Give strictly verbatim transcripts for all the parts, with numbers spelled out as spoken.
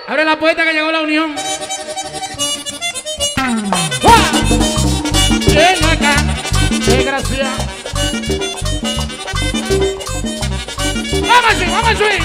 Abre la puerta que llegó la unión. Ven acá, desgracia. Vamos a subir, vamos a subir.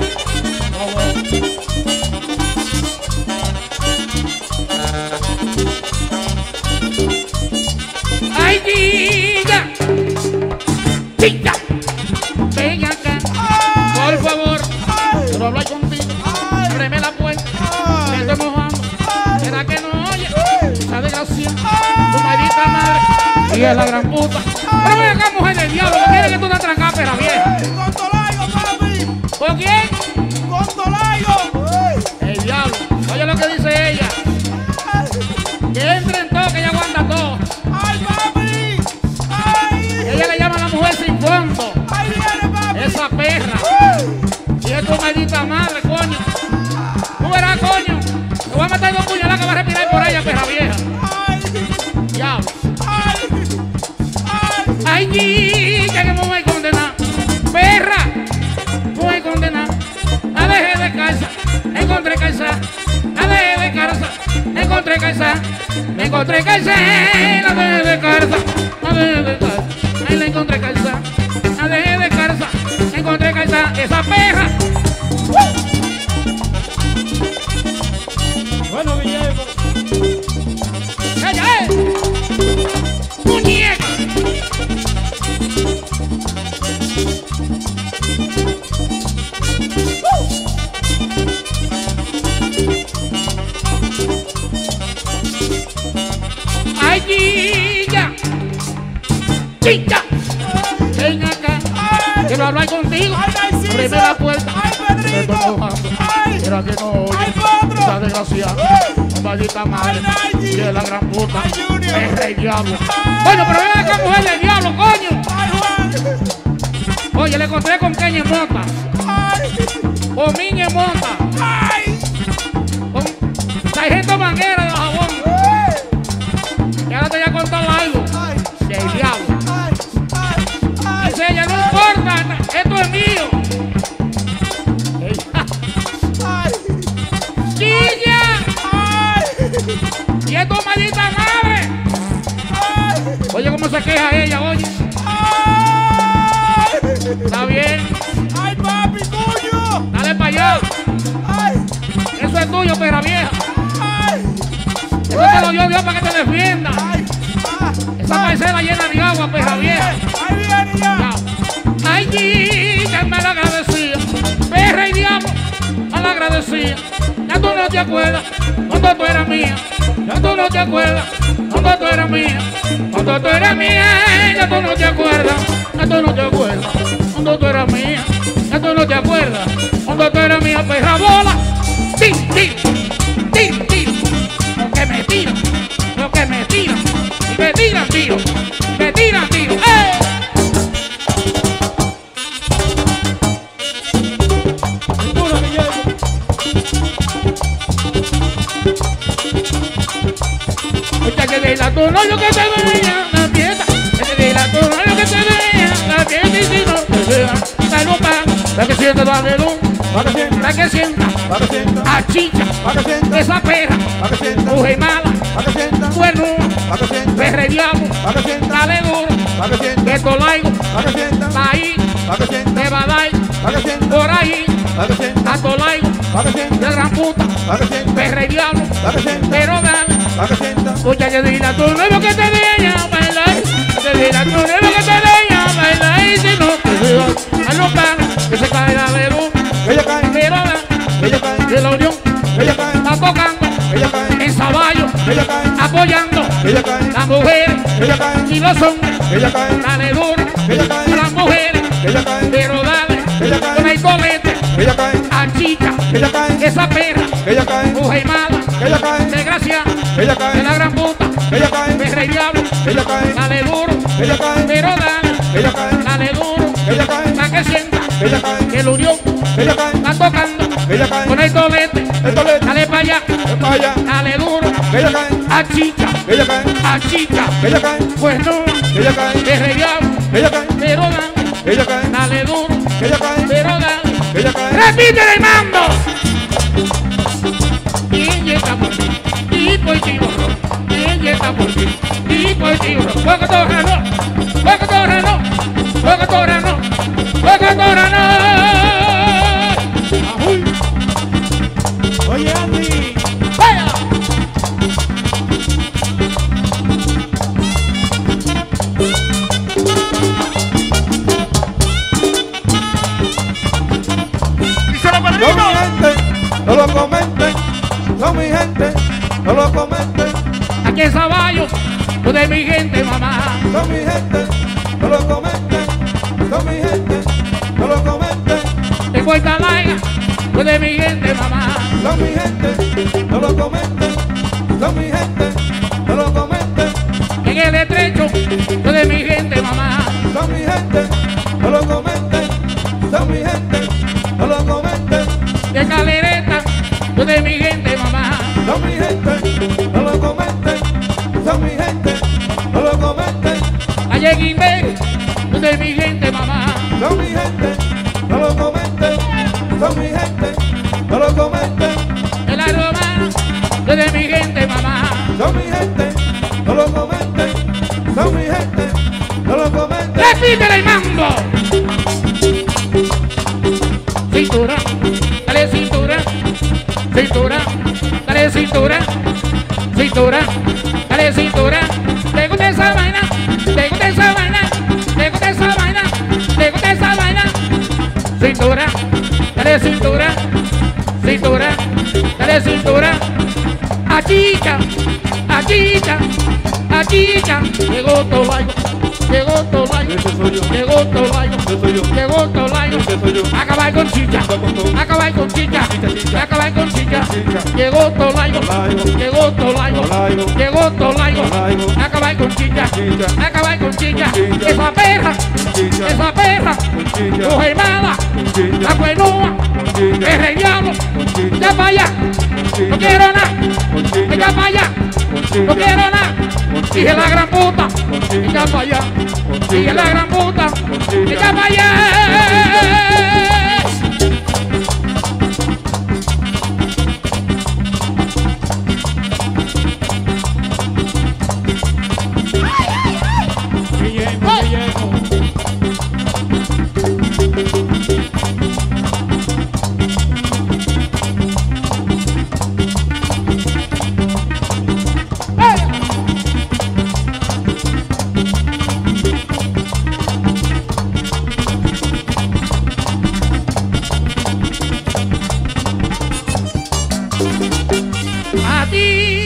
Ay, chica, chica, ven acá, por favor. Quiero hablar contigo. Ábreme la puerta. Me estoy mojando. ¿Será que no oye? Esa desgracia. Tu maldita madre. Y es la gran puta. Pero ven acá, mujer del diablo. ¿Qué quiere que tú te trancas, pera vieja? Con Tolaigo, papi. ¿Por quién? Con Tolaigo. El diablo. Oye lo que dice ella. Que entre en todo, que ella aguanta todo. Ay, papi. Ay. Ella le llama a la mujer sin fondo. Ay, viene, papi. Esa perra. Y es tu maldita madre, coño. Tú verás, coño. Te voy a matar dos puñaladas que va a respirar por ella, perra vieja. Ay. Diablo. Ay. Ay. Ay, chica, que me voy a condenar. Perra. Me voy a condenar. La dejé de casa. Encontré casa. La dejé de casa. Encontré casa. Me encontré casa. La dejé de casa. La dejé de casa. Ahí la encontré casa. La dejé de casa. Encontré casa. Esa perra. Bueno, Guillermo. ¡Ella es! ¡Muñeca! ¡Ay, chica! ¡Chica! Ven acá. Quiero hablar contigo. Abreme la puerta. Ay, Me estoy Pedrito. mojando. Ay. Mira que no oye. Ay, Pedro. Esa desgracia. Maldita madre. Ay, Nike. Y es la gran puta. Ay, Junior. Es el diablo. Ay. Coño, pero ven acá, mujer del diablo, coño. Ay, Juan. Oye, le encontré con Keña en monta. Ay. Con Miña en monta. Ay. Con sargento manguera de jabón. Y ahora te voy a contar algo. Ay. Del diablo. Ay. Ay. Ay. Dice ella, no importa, esto es mío. Ay. ¡Chilla! Ay. ¡Y es tu maldita madre! Ay. Oye, cómo se queja ella, oye. Ay. Está bien, Ay, papi, tuyo. dale para allá. Ay. Eso es tuyo, perra vieja. Ay. Eso te lo dio Dios para que te defienda. Ay. Ah. Esa parcela llena de agua, perra vieja. Ahí viene ya. Ay, chica, mal agradecida. Perra y diablo, mal agradecida. Ya tú no te acuerdas cuando tú eras mía. Ya tú no te acuerdas cuando tú eras mía. Cuando tú eras mía, ya tú no te acuerdas. Ya tú no te acuerdas cuando tú eras mía. Ya tú no te acuerdas cuando tú eras mía. Perra bola. Tiro, tiro, tiro, tiro. Lo que me tiran, lo que me tiran. Me tiran tiro, me tiran tiro. ¡Eh! Duro, Guillermo. Muchacha de la turno lo que te veía la fiesta. Muchacha de la turno lo que te veía la fiesta. Y si no te vean, salud pa. La que sienta, dale luz. Para que sienta. La que sienta, Para que sienta. a chicha. Para que sienta. Esa perra, Para que sienta. mujer mala, Para que sienta. bueno, Para que sienta. perre diablo, Para que sienta. dale duro. Para que sienta. De Tolaigo, Para que sienta. pa' ahí, Para que sienta. de Badai, Para que sienta. por ahí, Para que sienta. a Tolaigo, Para que sienta. de gran puta, Para que sienta. perre diablo, Para que sienta. pero dale. Para que sienta. Muchacha de la turno lo que te veía bailar. De la turno lo que te veía bailar. Y si no te veo, a los panes que se cae la de luz. Ella cae. Pero dale. Ella cae. De la unión Ella cae. está tocando Ella cae. en Saballo, Ella cae. apoyando Ella cae. las mujeres Ella cae. y los hombres. Ella cae. Dale duro Ella cae. a las mujeres, Ella cae. pero dale Ella cae. con el colete Ella cae. a chica, Ella cae. esa perra, Ella cae. mujer mala, Ella cae. desgracia, Ella de cae. la gran puta, Ella cae. perra y diablo, Ella cae. dale duro, Ella cae. pero dale, Ella cae. dale duro, Ella cae. la que sienta, Ella cae. que el unión Ella cae. está tocando Ella cae. con el colete, El tolete. dale para allá, Es para allá. dale duro, Ella cae. a chica, Ella cae. a chica, Ella cae. pues no, Ella cae. perra y diablo, Ella cae. pero dale, Ella cae. dale duro, Ella cae. pero dale, Ella cae. repite el mando. tipo y tiburón, ella está por ti, tipo y tiburón, poco torano, poco torano, poco torano, poco torano. Ajuy. Oye, Andy. ¡Vaya! Son mi gente, no lo comenten. Son mi gente, no lo comenten. Aquí en Saballo, tú de mi gente, mamá. Son mi gente, no lo comenten. Son mi gente, no lo comenten. En Puerta Laiga, tú de mi gente, mamá. Son mi gente, no lo comenten. Son mi gente, no lo comenten. En el estrecho, tú de mi gente, mamá. Son mi gente, no lo comenten. Son mi gente, no lo comenten. De Calereta, tú de mi gente, mamá. Son mi gente, no lo comenten. Son mi gente, no lo comenten. Allá en Guindé, tú de mi gente, mamá. Son mi gente, no lo comenten. Son mi gente, no lo comenten. En la Romana, tú de mi gente, mamá. Son mi gente, no lo comenten. Son mi gente, no lo comenten. ¡Repítele el mambo! Cintura, dale cintura, cintura, dale cintura, cintura, dale cintura. Te gusta esa vaina, te gusta esa vaina, te gusta esa vaina, te gusta esa vaina. Cintura, dale cintura, cintura, dale cintura. Achicha, achicha, achicha. Llegó Tobayo, llegó Tobayo, Ese soy yo. llegó Tobayo, Ese soy yo. llegó Tobayo. Ese soy yo. Acabar con chicha, acabar con chicha, acabar con chicha. Llegó Tolayo, llegó Tolayo, llegó Tolayo. Acabar con chicha, acabar con chicha. Esa perra, esa perra, mujer mala, la cuenúa, el rey diablo. Ya para allá, no quiero nada. Ya para allá, no quiero nada. Dije la gran puta, ya para allá. Dije la gran puta, ya para allá. A ti